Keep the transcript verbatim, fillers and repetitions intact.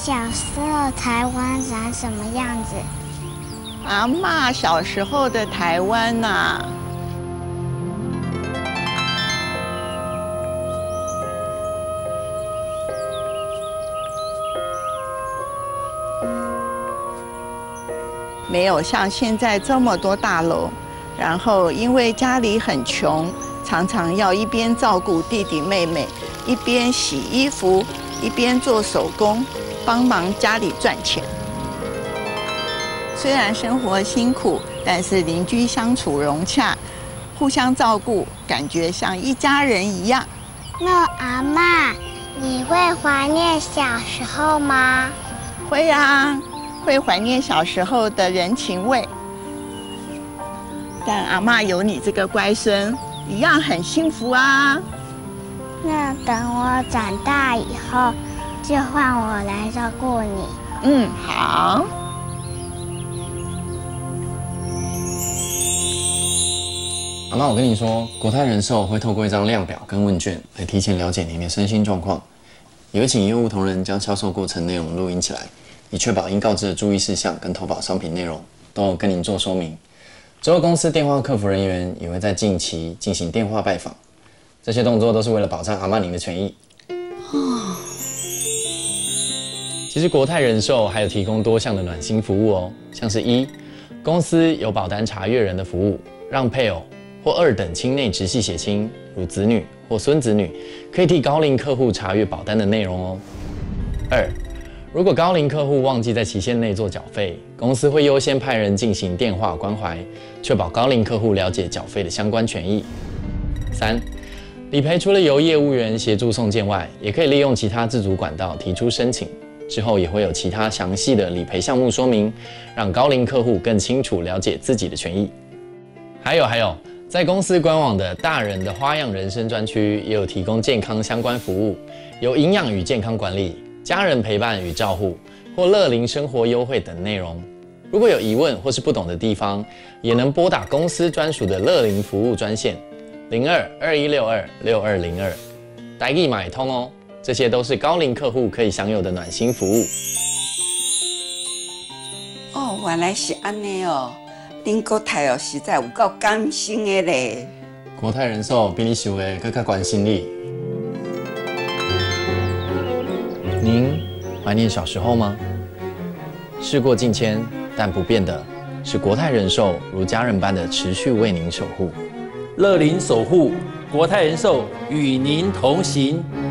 小时候台湾长什么样子？ 阿嬷小时候的台湾呐、啊，没有像现在这么多大楼，然后因为家里很穷，常常要一边照顾弟弟妹妹，一边洗衣服，一边做手工，帮忙家里赚钱。虽然生活辛苦，但是邻居相处融洽，互相照顾，感觉像一家人一样。 那阿嬷，你会怀念小时候吗？ 会啊，会怀念小时候的人情味。但阿嬷有你这个乖孙，一样很幸福啊。 那等我长大以后，就换我来照顾你。 嗯，好。 阿嬷，我跟你说，国泰人寿会透过一张量表跟问卷来提前了解您的身心状况，也会请业务同仁将销售过程内容录音起来，以确保应告知的注意事项跟投保商品内容都有跟您做说明。之后公司电话客服人员也会在近期进行电话拜访，这些动作都是为了保障阿嬷您的权益。哦，其实国泰人寿还有提供多项的暖心服务哦，像是一，公司有保单查阅人的服务，让配偶或二等亲内直系血亲，如子女或孙子女，可以替高龄客户查阅保单的内容哦。二，如果高龄客户忘记在期限内做缴费，公司会优先派人进行电话关怀，确保高龄客户了解缴费的相关权益。三，理赔除了由业务员协助送件外，也可以利用其他自主管道提出申请，之后也会有其他详细的理赔项目说明，让高龄客户更清楚了解自己的权益。还有还有。在公司官网的大人的花样人生专区，也有提供健康相关服务，有营养与健康管理、家人陪伴与照护，或乐龄生活优惠等内容。如果有疑问或是不懂的地方，也能拨打公司专属的乐龄服务专线零二二一六二六二零二，台语买通哦。这些都是高龄客户可以享有的暖心服务。 哦，原来是安尼哦。恁国泰哦，实在有够感性的咧。 国泰人寿比你想的更加关心你。您怀念小时候吗？事过境迁，但不变的是国泰人寿如家人般的持续为您守护。 乐龄守护，国泰人寿与您同行。